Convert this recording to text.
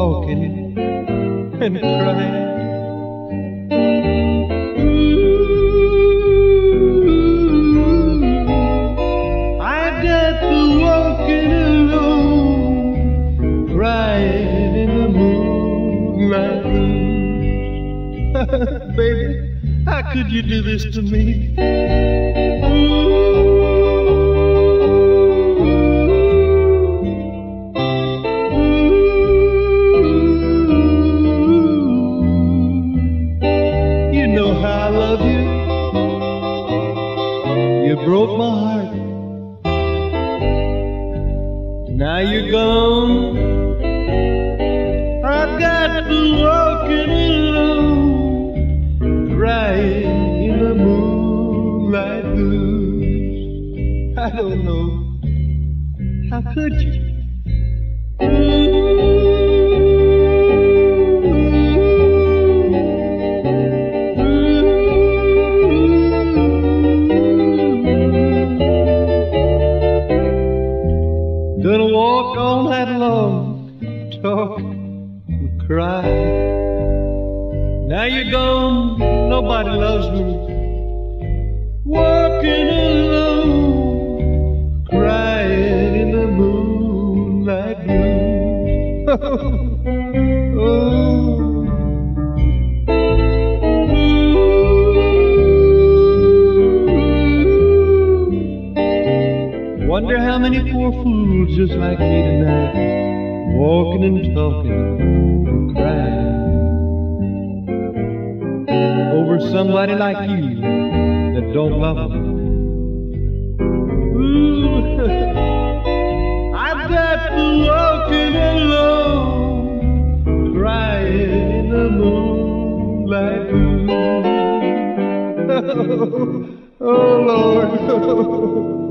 talking and crying. Baby, how could you do this to me? You know how I love you. You broke my heart. Now you're gone. I've got to walk it alone, crying in the moonlight blues. I don't know, how could you? Gonna walk all night long, talk and cry. Now you're gone, nobody loves me. Walking alone, crying in the moonlight blue. Oh. Wonder how many poor fools just like me tonight, walking and talking and crying over somebody like you that don't love them. Ooh, I've got to walking alone, crying in the moonlight blue. Oh Lord.